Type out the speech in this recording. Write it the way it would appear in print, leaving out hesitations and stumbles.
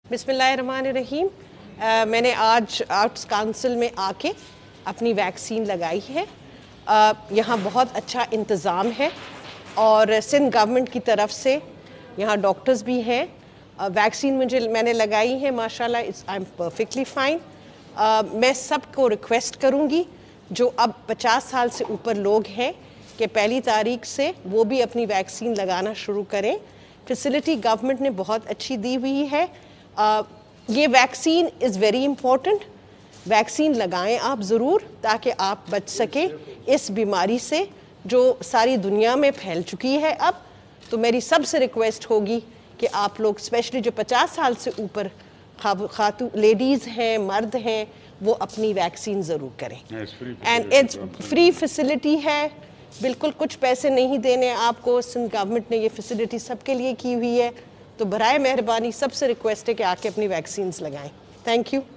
बिस्मिल्लाहिर्रहमानिर्रहीम। मैंने आज आर्ट्स काउंसिल में आके अपनी वैक्सीन लगाई है। यहाँ बहुत अच्छा इंतज़ाम है और सिंध गवर्नमेंट की तरफ से यहाँ डॉक्टर्स भी हैं। वैक्सीन मैंने लगाई है माशाल्लाह, आई एम परफेक्टली फाइन। मैं सबको रिक्वेस्ट करूँगी जो अब 50 साल से ऊपर लोग हैं कि पहली तारीख से वो भी अपनी वैक्सीन लगाना शुरू करें। फैसिलिटी गवर्नमेंट ने बहुत अच्छी दी हुई है। ये vaccine is very important. Vaccine लगाएं आप ज़रूर, ताकि आप बच सके इस बीमारी से जो सारी दुनिया में फैल चुकी है अब। तो मेरी सबसे रिक्वेस्ट होगी कि आप लोग स्पेशली जो 50 साल से ऊपर खातू लेडीज़ हैं, मर्द हैं, वो अपनी वैक्सीन ज़रूर करें। एंड इट्स फ्री फैसिलिटी है, बिल्कुल कुछ पैसे नहीं देने आपको। सिंध गवर्नमेंट ने ये फैसिलिटी सबके लिए की हुई है। तो बराए मेहरबानी सबसे रिक्वेस्ट है कि आके अपनी वैक्सीन्स लगाएं। Thank you.